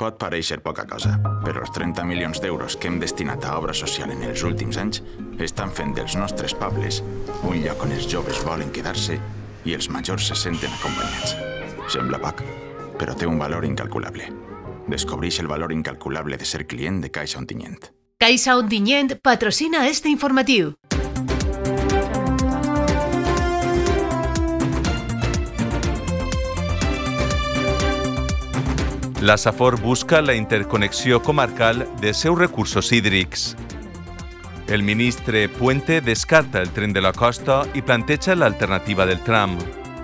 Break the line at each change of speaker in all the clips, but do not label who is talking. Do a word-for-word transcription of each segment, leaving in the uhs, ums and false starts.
Pot pareixer poca cosa, però els trenta milions d'euros que hem destinat a obra social en els últims anys estan fent dels nostres pobles un lloc on els joves volen quedar-se i els majors se senten acompanyats. Sembla poc, però té un valor incalculable. Descobreix el valor incalculable de ser client de Caixa Ontinyent.
Caixa Ontinyent patrocina este informatiu.
La Safor busca la interconnexió comarcal dels seus recursos hídrics. El ministre Puente descarta el tren de la costa i planteja l'alternativa del tram.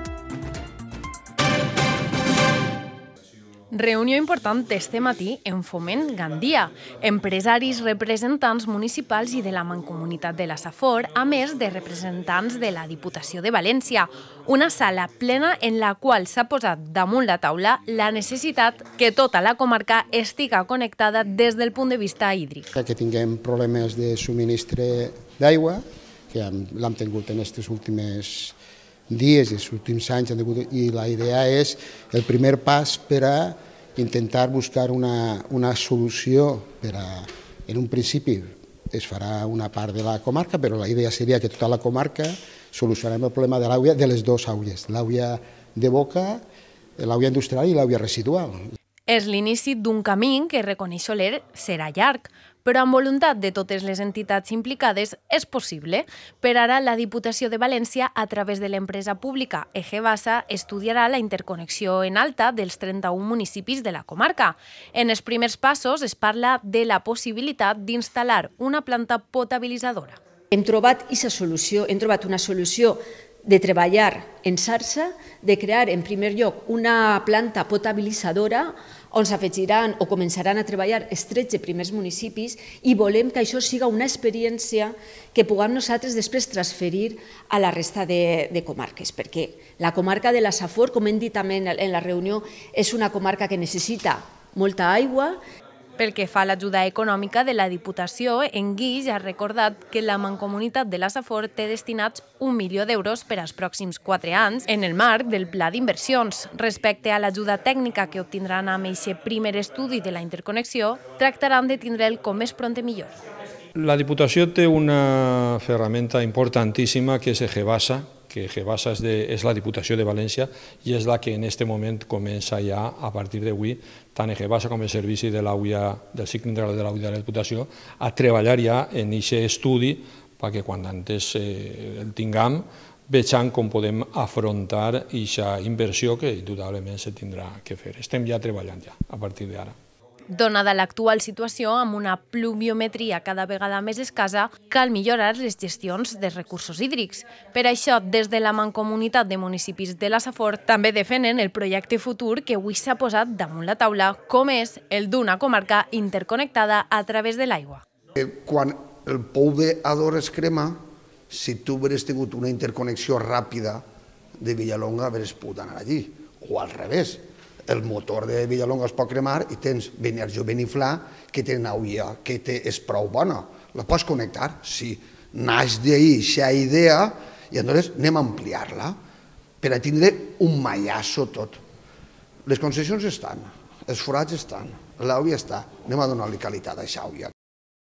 Reunió important este matí en Foment Gandia. Empresaris, representants municipals i de la Mancomunitat de la Safor, a més de representants de la Diputació de València. Una sala plena en la qual s'ha posat damunt la taula la necessitat que tota la comarca estiga connectada des del punt de vista hídric.
Que tinguem problemes de subministre d'aigua, que l'hem tingut en aquests últims dies i els últims anys, i la idea és el primer pas per a intentar buscar una, una solució per a, en un principi es farà una part de la comarca, però la idea seria que tota la comarca solucionem el problema de l'aigua de les dues aigües, l'aigua de boca, l'aigua industrial i l'aigua residual.
És l'inici d'un camí que, reconeix Soler, serà llarg, però amb voluntat de totes les entitats implicades és possible. Per ara, la Diputació de València, a través de l'empresa pública Egebasa, estudiarà la interconnexió en alta dels trenta-un municipis de la comarca. En els primers passos es parla de la possibilitat d'instal·lar una planta potabilitzadora.
Hem trobat aquesta solució, hem trobat una solució de treballar en xarxa, de crear en primer lloc una planta potabilitzadora on s'afegiran o començaran a treballar els tretze primers municipis i volem que això siga una experiència que puguem nosaltres després transferir a la resta de, de comarques, perquè la comarca de la Safor, com hem dit també en la reunió, és una comarca que necessita molta aigua.
Pel que fa a l'ajuda econòmica de la Diputació, en Guix ha recordat que la Mancomunitat de la Safor té destinats un milió d'euros per als pròxims quatre anys en el marc del Pla d'Inversions. Respecte a l'ajuda tècnica que obtindran amb aquest primer estudi de la interconnexió, tractaran de tindre'l com més pront millor.
La Diputació té una ferramenta importantíssima que és Egebasa, que Egebasa és, de, és la Diputació de València i és la que en aquest moment comença ja, a partir d'avui, tant Egebasa com el Servici de l'Aigua, del cicle integral de l'aigua de la Diputació, a treballar ja en aquest estudi perquè quan antes eh, el tinguem vegem com podem afrontar aquesta inversió que indudablement se tindrà que fer. Estem ja treballant ja, a partir d'ara.
Donada l'actual situació, amb una pluviometria cada vegada més escassa, cal millorar les gestions dels recursos hídrics. Per això, des de la Mancomunitat de Municipis de la Safor també defenen el projecte futur que avui s'ha posat damunt la taula, com és el d'una comarca interconnectada a través de l'aigua.
Quan el pou d'Ador es crema, si tu hauries tingut una interconnexió ràpida de Villalonga, hauries pogut anar allí, o al revés. El motor de Villalonga es pot cremar i tens Benerjó Beniflà que té aigua que és prou bona. La pots connectar? Sí. Naix d'ahir aquesta idea i llavors anem a ampliar-la per a tindre un mallasso tot. Les concessions estan, els forats estan, l'aigua està. Anem a donar-li qualitat a aquesta aigua.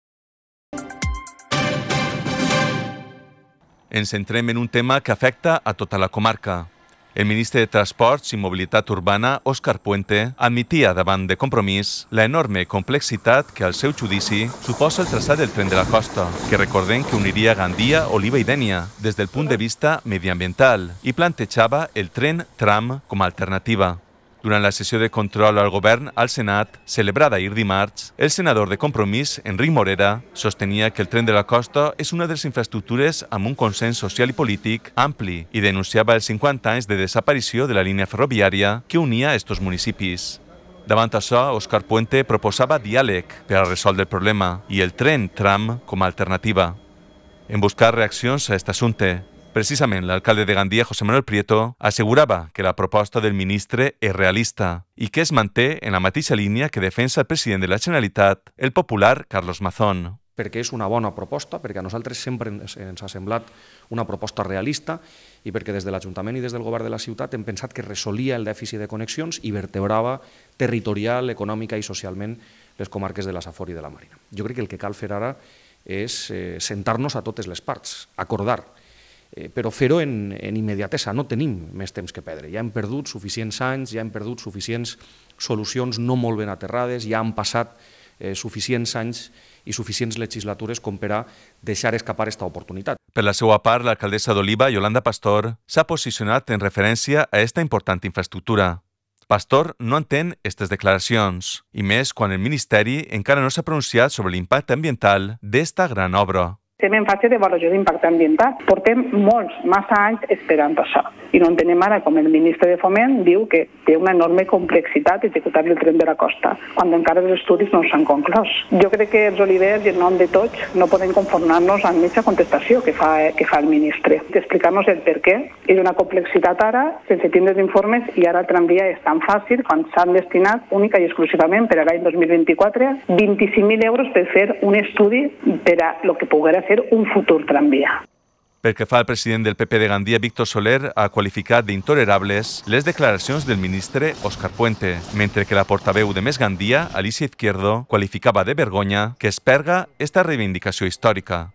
Ens centrem en un tema que afecta a tota la comarca. El ministre de Transports i Mobilitat Urbana, Òscar Puente, admetia davant de Compromís la enorme complexitat que al seu judici suposa el traçat del tren de la costa, que recordem que uniria Gandia, Oliva i Dénia des del punt de vista mediambiental i plantejava el tren-tram com a alternativa. Durant la sessió de control al govern al Senat, celebrada ahir dimarts, el senador de Compromís, Enric Morera, sostenia que el tren de la costa és una de les infraestructures amb un consens social i polític ampli i denunciava els cinquanta anys de desaparició de la línia ferroviària que unia estos municipis. Davant això, Òscar Puente proposava diàleg per a resoldre el problema i el tren-tram com a alternativa. En buscar reaccions a aquest assumpte, precisament l'alcalde de Gandia, José Manuel Prieto, assegurava que la proposta del ministre és realista i que es manté en la mateixa línia que defensa el president de la Generalitat, el popular Carlos Mazón.
perquè és una bona proposta, perquè a nosaltres sempre ens ha semblat una proposta realista i perquè des de l'Ajuntament i des del Govern de la ciutat hem pensat que resolia el dèficit de connexions i vertebrava territorial, econòmica i socialment les comarques de la Safor i de la Marina. Jo crec que el que cal fer ara és sentar-nos a totes les parts, acordar, però fer-ho en immediatesa, no tenim més temps que perdre. Ja hem perdut suficients anys, ja hem perdut suficients solucions no molt ben aterrades, ja han passat suficients anys i suficients legislatures com per a deixar escapar aquesta oportunitat.
Per la seva part, l'alcaldessa d'Oliva, Yolanda Pastor, s'ha posicionat en referència a aquesta important infraestructura. Pastor no entén aquestes declaracions, i més quan el Ministeri encara no s'ha pronunciat sobre l'impacte ambiental d'esta gran obra.
Estem en fase d'avaluació d'impacte ambiental. Portem molts, massa anys esperant això. I no entenem ara com el ministre de Foment diu que té una enorme complexitat executar el tren de la costa, quan encara els estudis no s'han conclòs. Jo crec que els olivers i en nom de tots no podem conformar-nos amb aquesta contestació que fa, que fa el ministre. Explicar-nos el per què és una complexitat ara, sense tindre els informes, i ara el tramvia és tan fàcil quan s'han destinat única i exclusivament per a l'any dos mil vint-i-quatre vint-i-cinc mil euros per fer un estudi per a lo que poguera ser un futur tramvia.
Pel que fa al president del P P de Gandia, Víctor Soler, ha qualificat d'intolerables les declaracions del ministre Òscar Puente, mentre que la portaveu de Més Gandia, Alicia Izquierdo, qualificava de vergonya que es perga esta reivindicació històrica.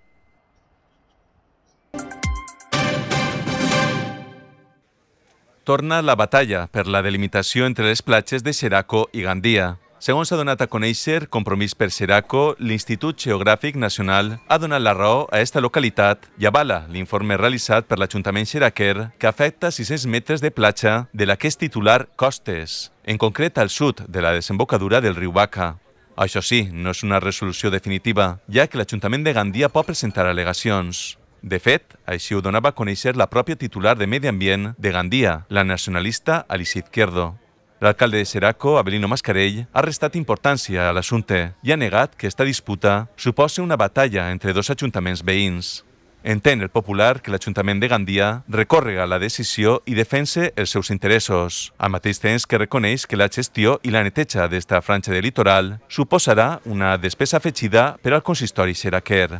Torna la batalla per la delimitació entre les platges de Xeraco i Gandia. Segons s'ha donat a conèixer Compromís per Xeraco, l'Institut Geogràfic Nacional ha donat la raó a aquesta localitat i avala l'informe realitzat per l'Ajuntament xeraquer que afecta sis-cents metres de platja de la que és titular Costes, en concret al sud de la desembocadura del riu Baca. Això sí, no és una resolució definitiva, ja que l'Ajuntament de Gandia pot presentar al·legacions. De fet, així ho donava a conèixer la pròpia titular de Medi Ambient de Gandia, la nacionalista Alicia Izquierdo. L'alcalde de Xeraco, Avelino Mascarell, ha restat importància a l'assumpte i ha negat que aquesta disputa suposa una batalla entre dos ajuntaments veïns. Entén el popular que l'Ajuntament de Gandia recórrega la decisió i defensa els seus interessos, al mateix temps que reconeix que la gestió i la neteja d'esta franja de litoral suposarà una despesa afegida per al consistori xeraquer.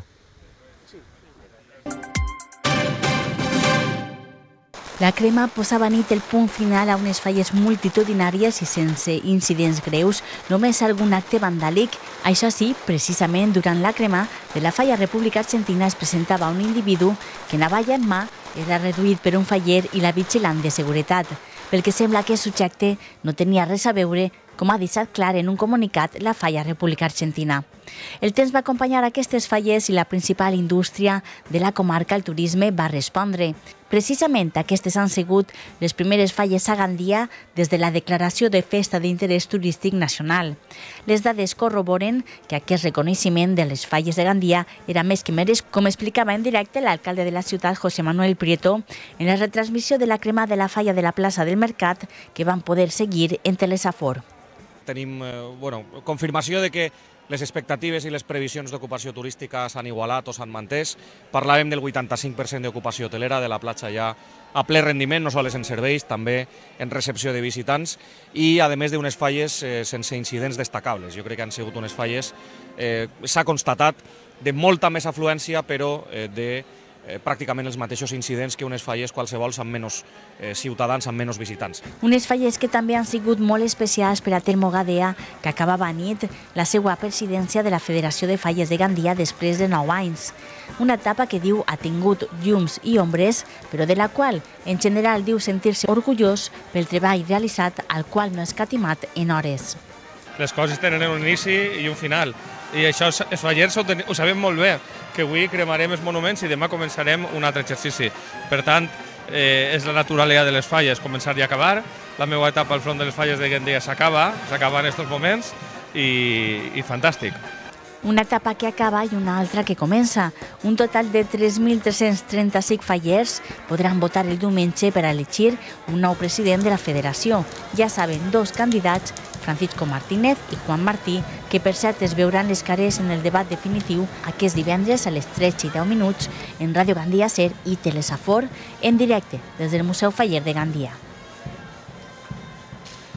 La crema posava nit el punt final a unes falles multitudinàries i sense incidents greus, només algun acte vandàlic. Això sí, precisament durant la crema de la falla República Argentina es presentava un individu que navalla en mà era reduït per un faller i la vigilant de seguretat. Pel que sembla que el subjecte no tenia res a veure, com ha deixat clar en un comunicat la falla República Argentina. El temps va acompanyar aquestes falles i la principal indústria de la comarca, el turisme, va respondre. Precisament aquestes han sigut les primeres falles a Gandia des de la declaració de festa d'interès turístic nacional. Les dades corroboren que aquest reconeixement de les falles de Gandia era més que mereix, com explicava en directe l'alcalde de la ciutat, José Manuel Prieto, en la retransmissió de la crema de la falla de la plaça del Mercat que van poder seguir en Telesafor.
Tenim bueno, confirmació de que les expectatives i les previsions d'ocupació turística s'han igualat o s'han mantès. Parlàvem del vuitanta-cinc per cent d'ocupació hotelera, de la platja ja a ple rendiment, no sols en serveis, també en recepció de visitants i, a més, d'unes falles eh, sense incidents destacables. Jo crec que han sigut unes falles, eh, s'ha constatat, de molta més afluència, però eh, de Eh, pràcticament els mateixos incidents que unes falles qualsevols amb menys eh, ciutadans, amb menys visitants.
Unes falles que també han sigut molt especials per a Telmo Gadea, que acabava a nit la seva presidència de la Federació de Falles de Gandia després de nou anys. Una etapa que diu ha tingut llums i ombres, però de la qual en general diu sentir-se orgullós pel treball realitzat al qual no ha escatimat en hores.
Les coses tenen un inici i un final. I això els fallers ho, ho sabem molt bé, que avui cremarem els monuments i demà començarem un altre exercici. Per tant, eh, és la naturalesa de les falles, començar i acabar. La meva etapa al front de les falles de Gandia s'acaba, s'acaba en aquests moments i, i fantàstic.
Una etapa que acaba i una altra que comença. Un total de tres mil tres-cents trenta-cinc fallers podran votar el diumenge per a elegir un nou president de la federació. Ja saben, dos candidats, Francisco Martínez i Juan Martí, que per cert es veuran les cares en el debat definitiu aquest divendres a les tretze i deu minuts en Ràdio Gandia Ser i Telesafor en directe des del Museu Faller de Gandia.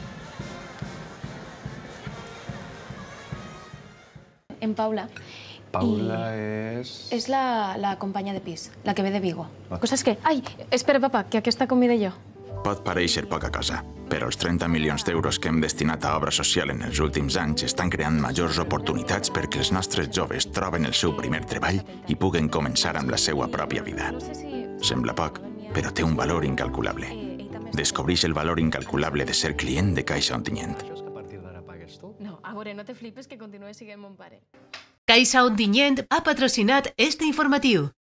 En Paula, Paula és...
És la, la companya de pis, la que ve de Vigo. Cosa és que... Ai, espera, papa, que aquesta convida jo.
Pot pareixer poca cosa, però els trenta milions d'euros que hem destinat a obra social en els últims anys estan creant majors oportunitats perquè els nostres joves troben el seu primer treball i puguen començar amb la seva pròpia vida. Sembla poc, però té un valor incalculable. Descobreix el valor incalculable de ser client de Caixa Ontinyent.
No, a veure, no te flipes que continues siguent mon pare.
Caixa Ontinyent ha patrocinat este informatiu.